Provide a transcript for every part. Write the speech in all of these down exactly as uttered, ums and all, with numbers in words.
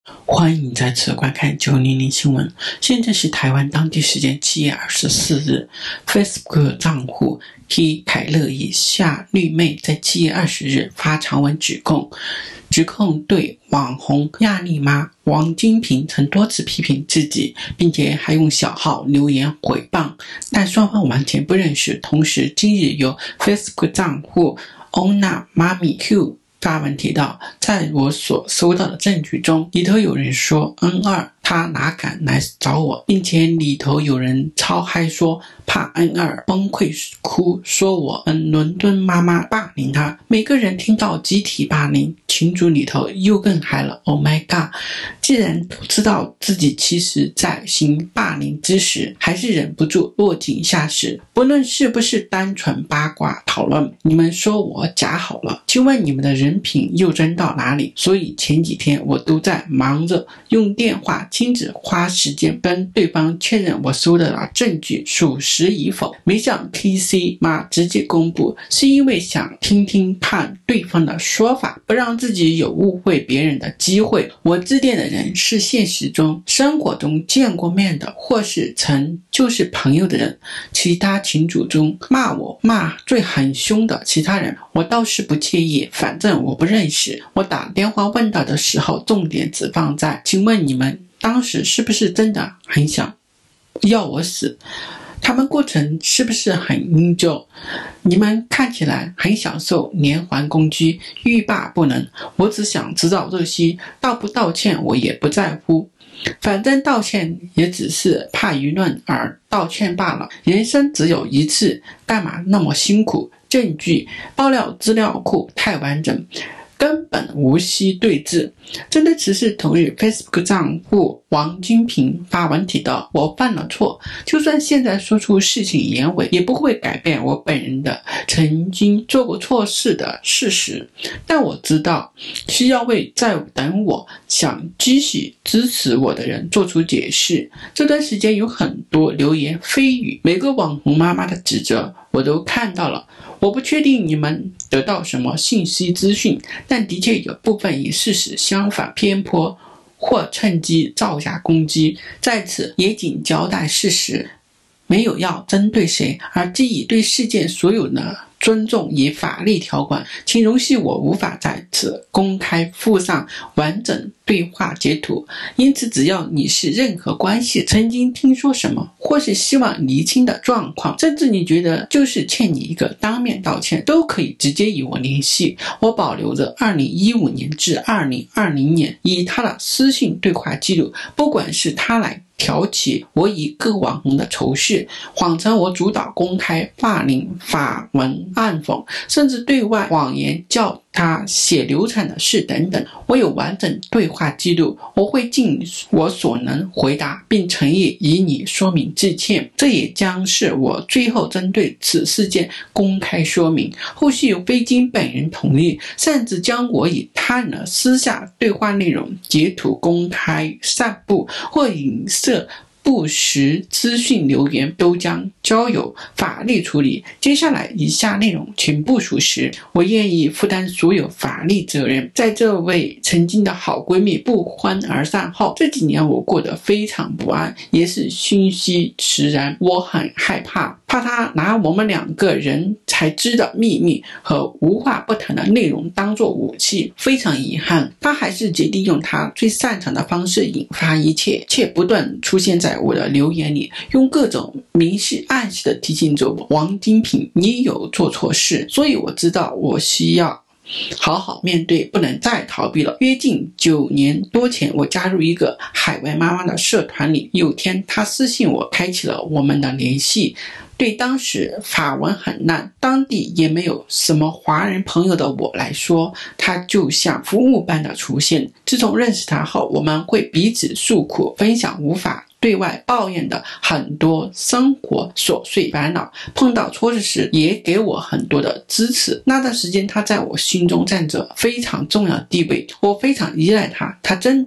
欢迎再次观看九零零新闻。现在是台湾当地时间七月二十四日 ，Facebook 账户 He 凯勒以下绿妹在七月二十日发长文指控，指控对网红亚丽妈王金平曾多次批评自己，并且还用小号留言诽谤，但双方完全不认识。同时，今日由 Facebook 账户 Ona Mami Q发文提到，在我所收到的证据中，里头有人说 N 二 他哪敢来找我，并且里头有人超嗨说怕 N 二 崩溃哭，说我嗯伦敦妈妈霸凌他。每个人听到集体霸凌，群组里头又更嗨了。 Oh my god， 既然都知道自己其实在行霸凌之时，还是忍不住落井下石。不论是不是单纯八卦讨论，你们说我假好了，请问你们的人品又真到哪里？所以前几天我都在忙着用电话亲自花时间跟对方确认我收到的证据属实与否。没想 T C 妈直接公布，是因为想听听看对方的说法，不让自己有误会别人的机会。我致电的人是现实中生活中见过面的，或是曾就是朋友的人。其他群组中骂我骂最很凶的其他人，我倒是不介意，反正我不认识。我打电话问到的时候，重点只放在请问你们当时是不是真的很想要我死？他们过程是不是很阴旧？你们看起来很享受连环攻击，欲罢不能。我只想知道这些，道不道歉我也不在乎，反正道歉也只是怕舆论而道歉罢了。人生只有一次，干嘛那么辛苦？证据爆料资料库太完整，根本无需对峙。针对此事，同日 Facebook 账户王金平发文提到，我犯了错，就算现在说出事情原委，也不会改变我本人的曾经做过错事的事实。但我知道需要为在等我想继续支持我的人做出解释。这段时间有很多流言蜚语，每个网红妈妈的指责我都看到了。我不确定你们得到什么信息资讯，但的确有部分与事实相反偏颇，或趁机造假攻击。在此也仅交代事实，没有要针对谁，而基于对事件所有的尊重与法律条款，请容许我无法在此公开附上完整对话截图。因此只要你是任何关系，曾经听说什么，或是希望厘清的状况，甚至你觉得就是欠你一个当面道歉，都可以直接与我联系。我保留着二零一五年至二零二零年以他的私信对话记录，不管是他来挑起我与各网红的仇视，谎称我主导公开霸凌、法文暗讽，甚至对外谎言叫他写流产的事等等，我有完整对话记录，我会尽我所能回答，并诚意以你说明致歉。这也将是我最后针对此事件公开说明。后续非经本人同意，擅自将我与他人的私下对话内容截图公开散布或影射不实资讯留言，都将交由法律处理。接下来以下内容全部属实，我愿意负担所有法律责任。在这位曾经的好闺蜜不欢而散后，这几年我过得非常不安，也是心虚释然。我很害怕怕她拿我们两个人才知的秘密和无话不谈的内容当作武器。非常遗憾，她还是决定用她最擅长的方式引发一切，且不断出现在我的留言里，用各种明示暗示的提醒着我，王金平，你有做错事。所以我知道我需要好好面对，不能再逃避了。约近九年多前，我加入一个海外妈妈的社团里，有天她私信我，开启了我们的联系。对当时法文很烂，当地也没有什么华人朋友的我来说，他就像服务般的出现。自从认识他后，我们会彼此诉苦，分享无法对外抱怨的很多生活琐碎烦恼，碰到挫折时也给我很多的支持。那段时间他在我心中占着非常重要的地位，我非常依赖他，他真的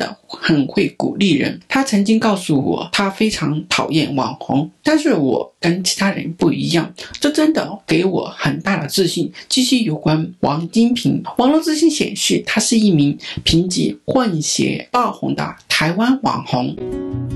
很会鼓励人。他曾经告诉我，他非常讨厌网红，但是我跟其他人不一样，这真的给我很大的自信。继续有关王金平，网络资讯显示，他是一名凭借混血爆红的台湾网红。